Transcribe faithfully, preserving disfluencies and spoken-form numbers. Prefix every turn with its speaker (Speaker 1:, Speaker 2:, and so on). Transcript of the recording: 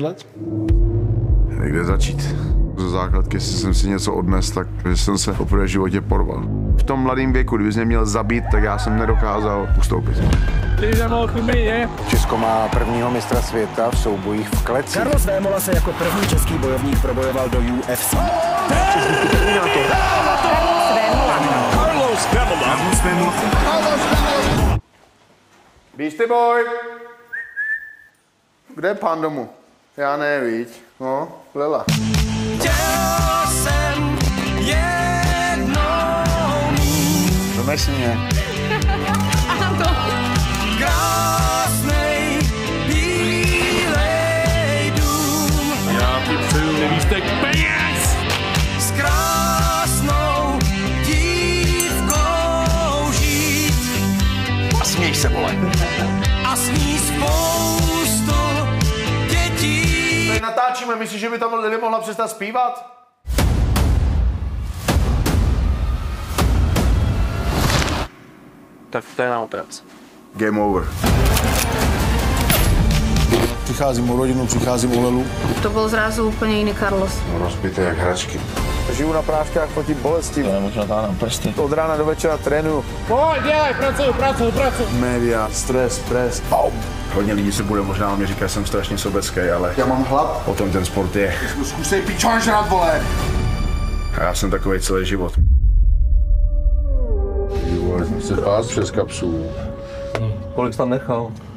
Speaker 1: let?
Speaker 2: Kde začít? Ze základky, jestli jsem si něco odnes, tak že jsem se poprvé v životě porval. V tom mladém věku, kdyby mě měl zabít, tak já jsem nedokázal ustoupit.
Speaker 3: Česko má prvního mistra světa v soubojích v kleci.
Speaker 4: Carlos Vémola se jako první český bojovník probojoval do U F C.
Speaker 5: Carlos Vémola.
Speaker 2: Beastie Boy! Kde je pán domu? Já ne, víš? No, Lela.
Speaker 5: Chtěl jsem jednou mít.
Speaker 2: Dones mě.
Speaker 5: Krásnej, bílej dům.
Speaker 1: Já ti přeju lístek peněz!
Speaker 5: S krásnou dívkou žít.
Speaker 2: A směj se, vole.
Speaker 5: A s ní spoustu dětí.
Speaker 2: Tady natáčíme, myslíš, že by tam Lily mohla přestat zpívat?
Speaker 1: Tak to je na operaci.
Speaker 2: Game over.
Speaker 3: Přicházím o rodinu, přicházím o Lelu.
Speaker 6: To byl zrazu úplně jiný Carlos.
Speaker 2: Rozbité jak hračky.
Speaker 3: Žiju na práškách proti bolesti.
Speaker 1: To nemůžu táhnout prsty.
Speaker 3: Od rána do večera trénuju.
Speaker 1: Pojď, dělej, pracuj, pracuj, pracuj.
Speaker 3: Média, stres, pres. Au.
Speaker 2: Hodně lidí se bude možná o mě říkat, že jsem strašně sobecký, ale
Speaker 3: Já mám hlad.
Speaker 2: o tom ten sport je.
Speaker 3: Zkusej pičon žrát, vole.
Speaker 2: A já jsem takový celý život.
Speaker 3: Ty vole, jsem se pás přes kapsu.
Speaker 1: Kolik jsi tam nechal?